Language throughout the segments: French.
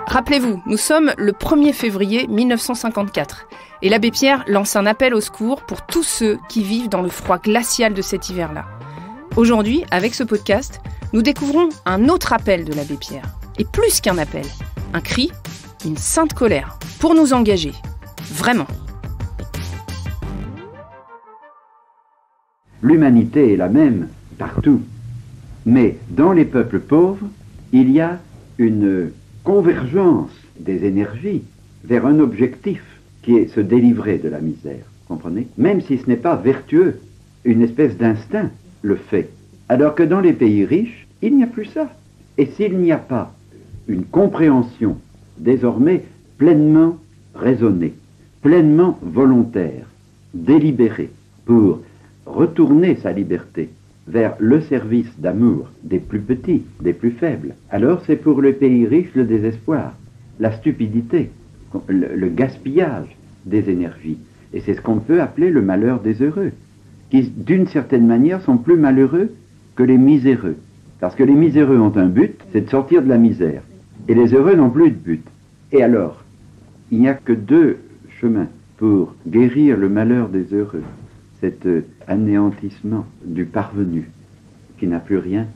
Rappelez-vous, nous sommes le 1er février 1954 et l'abbé Pierre lance un appel au secours pour tous ceux qui vivent dans le froid glacial de cet hiver-là. Aujourd'hui, avec ce podcast, nous découvrons un autre appel de l'abbé Pierre. Et plus qu'un appel, un cri, une sainte colère, pour nous engager. Vraiment. L'humanité est la même partout. Mais dans les peuples pauvres, il y a une convergence des énergies vers un objectif qui est se délivrer de la misère, comprenez? Même si ce n'est pas vertueux, une espèce d'instinct le fait. Alors que dans les pays riches, il n'y a plus ça. Et s'il n'y a pas une compréhension désormais pleinement raisonnée, pleinement volontaire, délibérée, pour retourner sa liberté vers le service d'amour des plus petits, des plus faibles, alors c'est pour le pays riche le désespoir, la stupidité, le gaspillage des énergies. Et c'est ce qu'on peut appeler le malheur des heureux, qui d'une certaine manière sont plus malheureux que les miséreux. Parce que les miséreux ont un but, c'est de sortir de la misère. Et les heureux n'ont plus de but. Et alors, il n'y a que deux chemins pour guérir le malheur des heureux. Cet anéantissement du parvenu qui n'a plus rien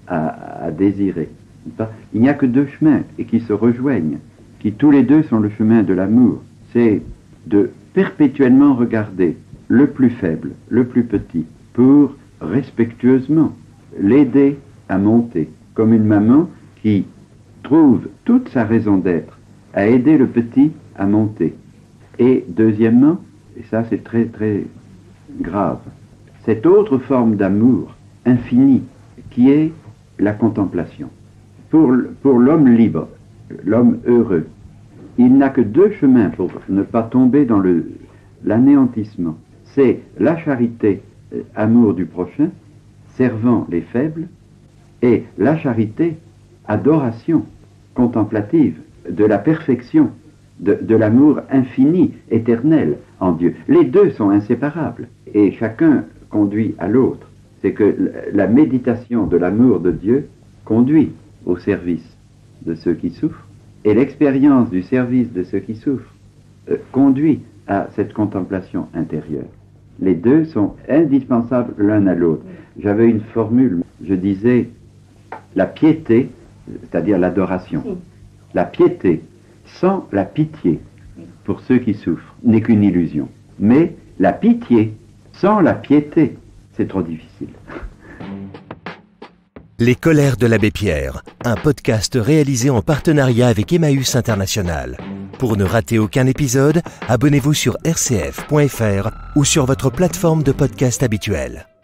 à désirer. Il n'y a que deux chemins et qui se rejoignent, qui tous les deux sont le chemin de l'amour. C'est de perpétuellement regarder le plus faible, le plus petit, pour respectueusement l'aider à monter, comme une maman qui trouve toute sa raison d'être à aider le petit à monter. Et deuxièmement, et ça c'est très très grave, cette autre forme d'amour infini qui est la contemplation. Pour l'homme libre, l'homme heureux, il n'a que deux chemins pour ne pas tomber dans l'anéantissement. C'est la charité, amour du prochain, servant les faibles, et la charité, adoration contemplative de la perfection, de l'amour infini, éternel en Dieu. Les deux sont inséparables et chacun conduit à l'autre. C'est que la méditation de l'amour de Dieu conduit au service de ceux qui souffrent et l'expérience du service de ceux qui souffrent conduit à cette contemplation intérieure. Les deux sont indispensables l'un à l'autre. J'avais une formule, je disais la piété, c'est-à-dire l'adoration. La piété sans la pitié pour ceux qui souffrent n'est qu'une illusion. Mais la pitié sans la piété, c'est trop difficile. Les colères de l'abbé Pierre, un podcast réalisé en partenariat avec Emmaüs International. Pour ne rater aucun épisode, abonnez-vous sur rcf.fr ou sur votre plateforme de podcast habituelle.